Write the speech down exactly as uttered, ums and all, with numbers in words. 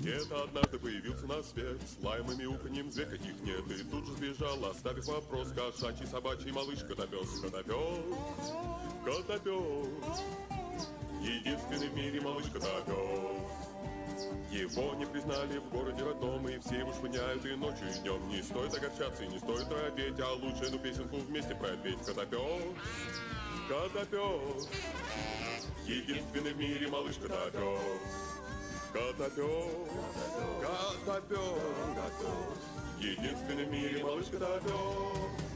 Где-то однажды появился на свет, с лаем и мяуканьем зверь каких нет, и тут же сбежал, оставив вопрос: кошачий, собачий, малыш, котопес, котопес, котопес, единственный в мире малыш котопес. Его не признали в городе родном, и все его шпыняют и ночью, и днем. Не стоит огорчаться и не стоит робеть, а лучше эту песенку вместе пропеть. Котопес, котопес, единственный в мире малыш котопес. Котопес, котопес, единственный в мире малыш котопес.